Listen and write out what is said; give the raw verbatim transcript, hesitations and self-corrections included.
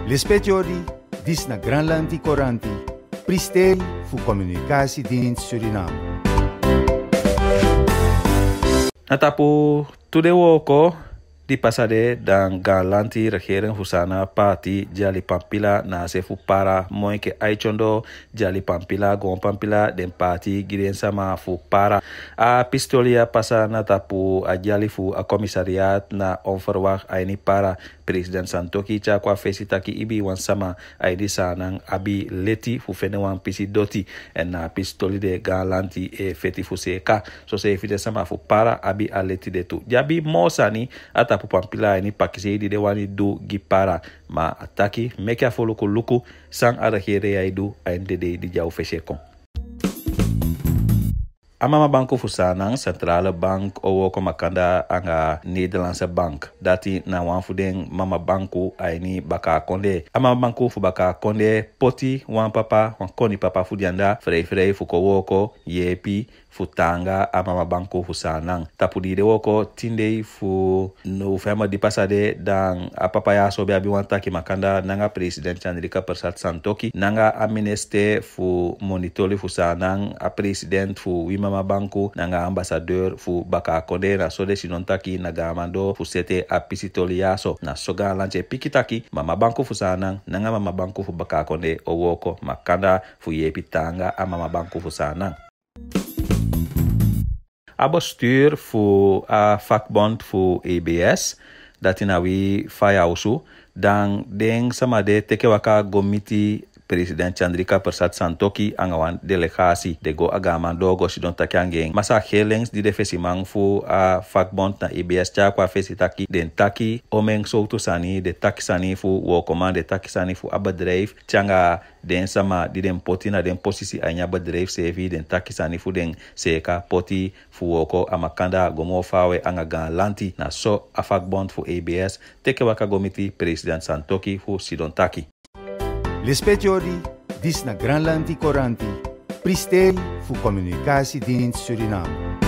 L'espetiori dis na Granlandi Coranti, pristeri fu Communicatiedienst Suriname. Natapu tude woko di pasade dan galanti regering husana parti jali pampila na sefu para moy ke aichondo jali pampila gon pampila den parti giren sama fu para a pistolia pasa natapu a jali fu a commissariat na onverwacht aini para president Santoki cha kwa fesitaki ibi wan sama aidi sanang abi leti fu fene wan pisi doti en na pistoli de galanti e feti fu seka so se fide sama fu para abi a leti de tu jabi mosani ata pu pampila ni pakise di de wani do gipara ma ataki meke afolo ko luku sang ara here ya idu ainde de di jau feshekon. Amama banko fusanang centrale bank owo ko makanda anga Nederlandse bank dati na wan fuden mama banko aini baka konde amama banko fu baka konde poti wan papa wan koni papa fudianda frei frei fu ko woko yepi futanga amama banko fusanang tapudi de woko tindei fu no fema di pasade dan apapa ya so bi wanta ki makanda nanga president Chandrika Persat Santoki nanga amineste fu monitori fusanang a president fu mama banku nanga ambassadeur fu baka konde na sode sinontaki na gamando fu sete a pisitoliaso na soga lanche pikitaki mama banku fu sanang nanga mama banku fu baka konde owoko makanda fu yepitanga a mama banku fu sanang. A bestuur fu a vakbond fu A B S dat na wi fayausu dan deng sama de teke waka gomiti President Chandrika Persat Santoki angawan delegasi de go agama do go sidon takiangeng masa helings di defesimang fu a vakbond na I B S cha kwa fesitaki den taki omeng soutu sani de takisani fu wo commande takisani fu a bedrijf changa den sama di den poti na den posisi anya bedrijf sevi den takisani fu den seka poti fu woko amakanda gomo fawe anga galanti na so a vakbond fu A B S teke waka gomiti President Santoki fu sidon taki. L'espetiori dis na Granlandi Coranti, pristeri fu Communicatiedienst Suriname.